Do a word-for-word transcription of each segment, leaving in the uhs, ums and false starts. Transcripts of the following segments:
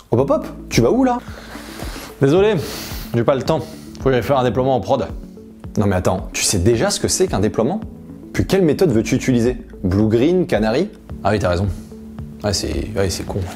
Hop hop hop, tu vas où là? Désolé, j'ai pas le temps. Faut que j'aille faire un déploiement en prod. Non mais attends, tu sais déjà ce que c'est qu'un déploiement? Puis quelle méthode veux-tu utiliser? Blue Green, Canary? Ah oui, t'as raison. Ouais, c'est ouais, c'est con.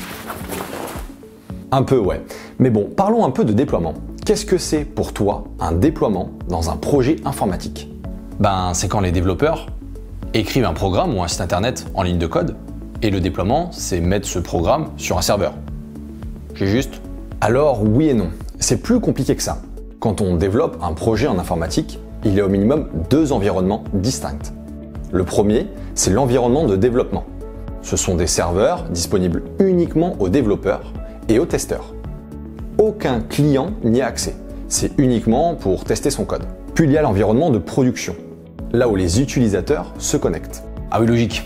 Un peu, ouais. Mais bon, parlons un peu de déploiement. Qu'est-ce que c'est pour toi un déploiement dans un projet informatique? Ben, c'est quand les développeurs écrivent un programme ou un site internet en ligne de code, et le déploiement, c'est mettre ce programme sur un serveur. J'ai juste? Alors oui et non. C'est plus compliqué que ça. Quand on développe un projet en informatique, il y a au minimum deux environnements distincts. Le premier, c'est l'environnement de développement. Ce sont des serveurs disponibles uniquement aux développeurs et aux testeurs. Aucun client n'y a accès. C'est uniquement pour tester son code. Puis il y a l'environnement de production, là où les utilisateurs se connectent. Ah oui, logique.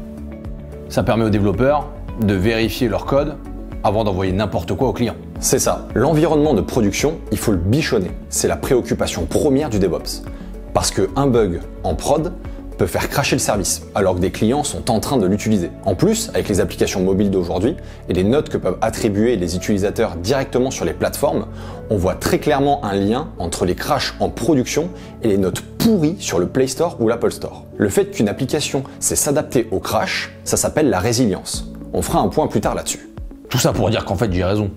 Ça permet aux développeurs de vérifier leur code avant d'envoyer n'importe quoi au client. C'est ça. L'environnement de production, il faut le bichonner. C'est la préoccupation première du DevOps. Parce qu'un bug en prod peut faire cracher le service, alors que des clients sont en train de l'utiliser. En plus, avec les applications mobiles d'aujourd'hui et les notes que peuvent attribuer les utilisateurs directement sur les plateformes, on voit très clairement un lien entre les crashs en production et les notes pourries sur le Play Store ou l'Apple Store. Le fait qu'une application sait s'adapter au crash, ça s'appelle la résilience. On fera un point plus tard là-dessus. Tout ça pour dire qu'en fait, j'ai raison.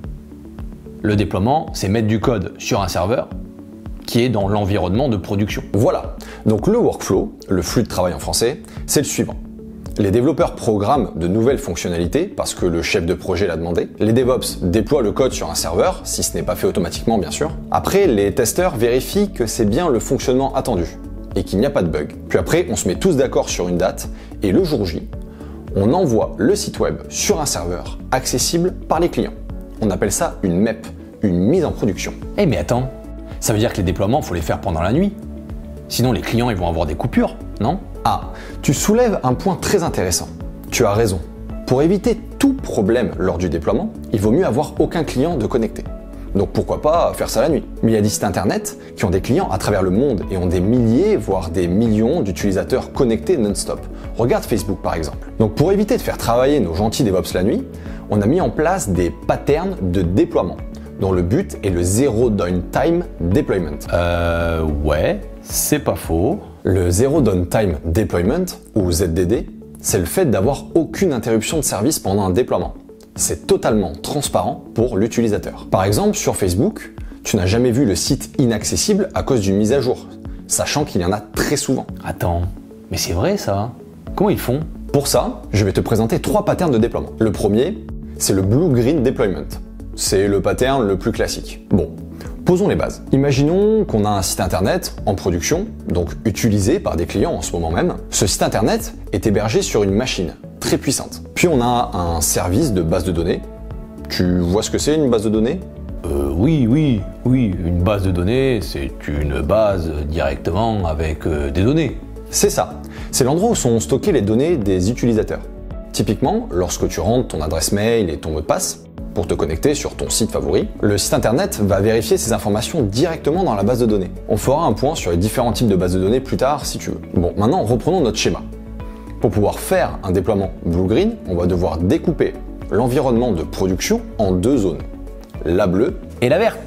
Le déploiement, c'est mettre du code sur un serveur qui est dans l'environnement de production. Voilà. Donc le workflow, le flux de travail en français, c'est le suivant. Les développeurs programment de nouvelles fonctionnalités parce que le chef de projet l'a demandé. Les DevOps déploient le code sur un serveur, si ce n'est pas fait automatiquement bien sûr. Après, les testeurs vérifient que c'est bien le fonctionnement attendu et qu'il n'y a pas de bug. Puis après, on se met tous d'accord sur une date et le jour J, on envoie le site web sur un serveur accessible par les clients. On appelle ça une M E P, une mise en production. Eh mais attends, ça veut dire que les déploiements, faut les faire pendant la nuit. Sinon les clients ils vont avoir des coupures, non? Ah, tu soulèves un point très intéressant. Tu as raison. Pour éviter tout problème lors du déploiement, il vaut mieux avoir aucun client de connecté. Donc pourquoi pas faire ça la nuit? Mais il y a des sites internet qui ont des clients à travers le monde et ont des milliers, voire des millions d'utilisateurs connectés non-stop. Regarde Facebook par exemple. Donc pour éviter de faire travailler nos gentils DevOps la nuit, on a mis en place des patterns de déploiement, dont le but est le Zero Downtime Deployment. Euh, ouais, c'est pas faux. Le Zero Downtime Deployment, ou Z D D, c'est le fait d'avoir aucune interruption de service pendant un déploiement. C'est totalement transparent pour l'utilisateur. Par exemple, sur Facebook, tu n'as jamais vu le site inaccessible à cause d'une mise à jour, sachant qu'il y en a très souvent. Attends, mais c'est vrai ça? Comment ils font? Pour ça, je vais te présenter trois patterns de déploiement. Le premier, c'est le Blue Green Deployment. C'est le pattern le plus classique. Bon, posons les bases. Imaginons qu'on a un site internet en production, donc utilisé par des clients en ce moment même. Ce site internet est hébergé sur une machine très puissante. Puis on a un service de base de données. Tu vois ce que c'est une base de données? Euh, oui, oui, oui. Une base de données, c'est une base directement avec euh, des données. C'est ça. C'est l'endroit où sont stockées les données des utilisateurs. Typiquement, lorsque tu rentres ton adresse mail et ton mot de passe pour te connecter sur ton site favori, le site internet va vérifier ces informations directement dans la base de données. On fera un point sur les différents types de bases de données plus tard si tu veux. Bon, maintenant reprenons notre schéma. Pour pouvoir faire un déploiement blue-green, on va devoir découper l'environnement de production en deux zones. La bleue et la verte.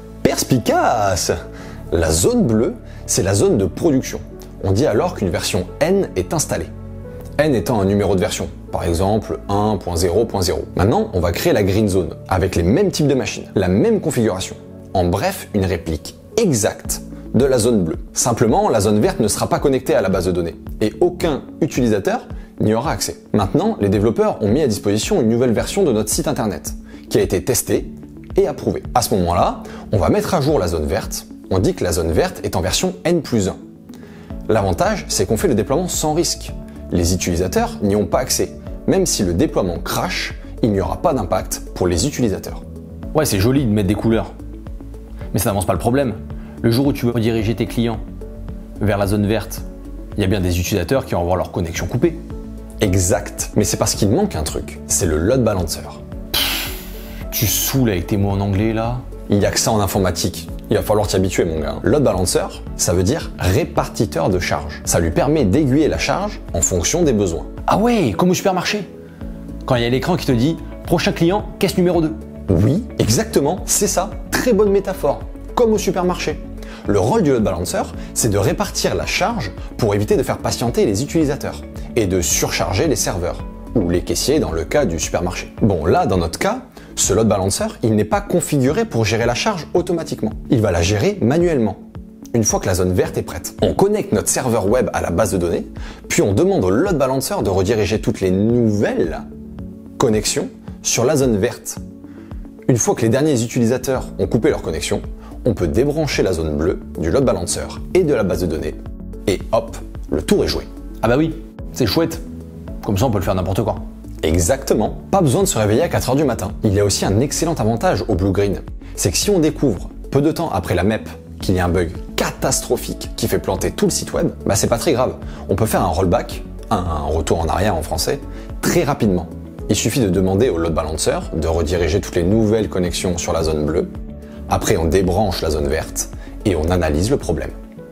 Perspicace! La zone bleue, c'est la zone de production. On dit alors qu'une version N est installée. N étant un numéro de version, par exemple un point zéro point zéro. Maintenant, on va créer la green zone, avec les mêmes types de machines, la même configuration. En bref, une réplique exacte de la zone bleue. Simplement, la zone verte ne sera pas connectée à la base de données, et aucun utilisateur n'y aura accès. Maintenant, les développeurs ont mis à disposition une nouvelle version de notre site internet, qui a été testée et approuvée. À ce moment-là, on va mettre à jour la zone verte. On dit que la zone verte est en version N plus un. L'avantage, c'est qu'on fait le déploiement sans risque. Les utilisateurs n'y ont pas accès. Même si le déploiement crash, il n'y aura pas d'impact pour les utilisateurs. Ouais, c'est joli de mettre des couleurs. Mais ça n'avance pas le problème. Le jour où tu veux rediriger tes clients vers la zone verte, il y a bien des utilisateurs qui vont avoir leur connexion coupée. Exact. Mais c'est parce qu'il manque un truc. C'est le load balancer. Pff, tu saoules avec tes mots en anglais là. Il n'y a que ça en informatique. Il va falloir t'y habituer mon gars. Load balancer, ça veut dire répartiteur de charge. Ça lui permet d'aiguiller la charge en fonction des besoins. Ah ouais, comme au supermarché. Quand il y a l'écran qui te dit Prochain client, caisse numéro deux. Oui, exactement, c'est ça. Très bonne métaphore. Comme au supermarché. Le rôle du load balancer, c'est de répartir la charge pour éviter de faire patienter les utilisateurs et de surcharger les serveurs, ou les caissiers dans le cas du supermarché. Bon, là, dans notre cas, ce load balancer, il n'est pas configuré pour gérer la charge automatiquement. Il va la gérer manuellement, une fois que la zone verte est prête. On connecte notre serveur web à la base de données, puis on demande au load balancer de rediriger toutes les nouvelles connexions sur la zone verte. Une fois que les derniers utilisateurs ont coupé leur connexion, on peut débrancher la zone bleue du load balancer et de la base de données, et hop, le tour est joué. Ah bah oui, c'est chouette. Comme ça, on peut le faire n'importe quand. Exactement, pas besoin de se réveiller à quatre heures du matin. Il y a aussi un excellent avantage au Blue Green, c'est que si on découvre, peu de temps après la M E P, qu'il y a un bug catastrophique qui fait planter tout le site web, bah c'est pas très grave. On peut faire un rollback, un retour en arrière en français, très rapidement. Il suffit de demander au load balancer de rediriger toutes les nouvelles connexions sur la zone bleue. Après, on débranche la zone verte et on analyse le problème.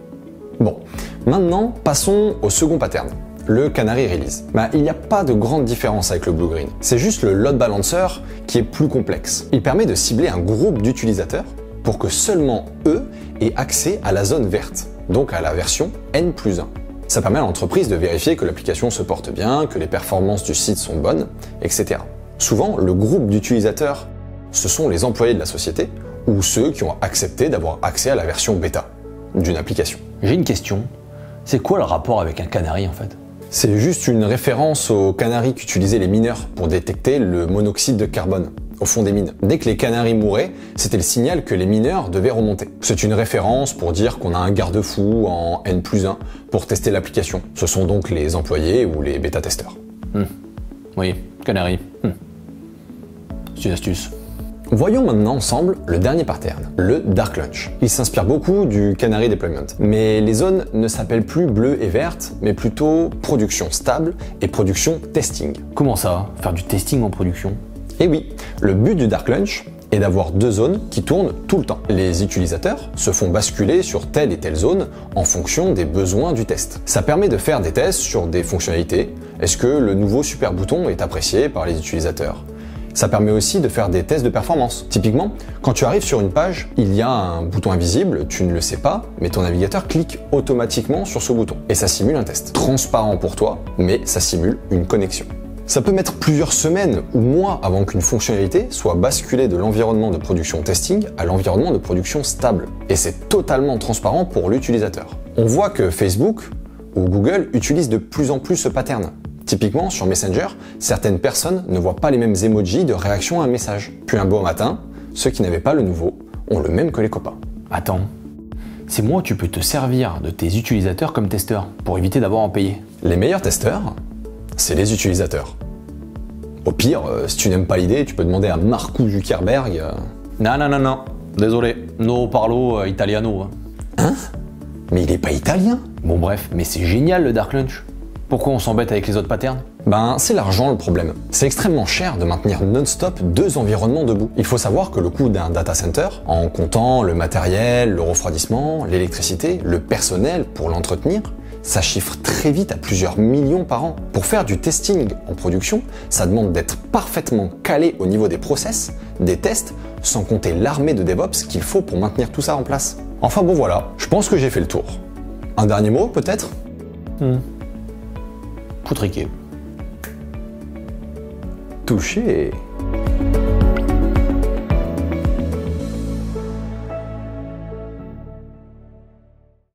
Bon, maintenant, passons au second pattern, le Canary Release. Bah, il n'y a pas de grande différence avec le Blue Green. C'est juste le load balancer qui est plus complexe. Il permet de cibler un groupe d'utilisateurs pour que seulement eux aient accès à la zone verte, donc à la version N plus un. Ça permet à l'entreprise de vérifier que l'application se porte bien, que les performances du site sont bonnes, et cetera. Souvent, le groupe d'utilisateurs, ce sont les employés de la société ou ceux qui ont accepté d'avoir accès à la version bêta d'une application. J'ai une question. C'est quoi le rapport avec un canari en fait? C'est juste une référence aux canaris qu'utilisaient les mineurs pour détecter le monoxyde de carbone au fond des mines. Dès que les canaris mouraient, c'était le signal que les mineurs devaient remonter. C'est une référence pour dire qu'on a un garde-fou en N plus un pour tester l'application. Ce sont donc les employés ou les bêta-testeurs. Mmh. Oui, canari. Mmh. C'est une astuce. Voyons maintenant ensemble le dernier pattern, le Dark Launch. Il s'inspire beaucoup du Canary Deployment, mais les zones ne s'appellent plus bleues et vertes, mais plutôt production stable et production testing. Comment ça, faire du testing en production? Eh oui, le but du Dark Launch est d'avoir deux zones qui tournent tout le temps. Les utilisateurs se font basculer sur telle et telle zone en fonction des besoins du test. Ça permet de faire des tests sur des fonctionnalités. Est-ce que le nouveau super bouton est apprécié par les utilisateurs? Ça permet aussi de faire des tests de performance. Typiquement, quand tu arrives sur une page, il y a un bouton invisible, tu ne le sais pas, mais ton navigateur clique automatiquement sur ce bouton. Et ça simule un test. Transparent pour toi, mais ça simule une connexion. Ça peut mettre plusieurs semaines ou mois avant qu'une fonctionnalité soit basculée de l'environnement de production testing à l'environnement de production stable. Et c'est totalement transparent pour l'utilisateur. On voit que Facebook ou Google utilisent de plus en plus ce pattern. Typiquement, sur Messenger, certaines personnes ne voient pas les mêmes emojis de réaction à un message. Puis un beau matin, ceux qui n'avaient pas le nouveau ont le même que les copains. Attends, c'est moi tu peux te servir de tes utilisateurs comme testeur pour éviter d'avoir à en payer. Les meilleurs testeurs, c'est les utilisateurs. Au pire, euh, si tu n'aimes pas l'idée, tu peux demander à Marco Zuckerberg... Euh... Non, non, non, non, désolé, no parlo euh, italiano. Hein? Mais il est pas italien? Bon bref, mais c'est génial le Dark Launch. Pourquoi on s'embête avec les autres patterns? Ben, c'est l'argent le problème. C'est extrêmement cher de maintenir non-stop deux environnements debout. Il faut savoir que le coût d'un data center, en comptant le matériel, le refroidissement, l'électricité, le personnel pour l'entretenir, ça chiffre très vite à plusieurs millions par an. Pour faire du testing en production, ça demande d'être parfaitement calé au niveau des process, des tests, sans compter l'armée de DevOps qu'il faut pour maintenir tout ça en place. Enfin bon voilà, je pense que j'ai fait le tour. Un dernier mot peut-être? hmm. Poutriqué. Touché.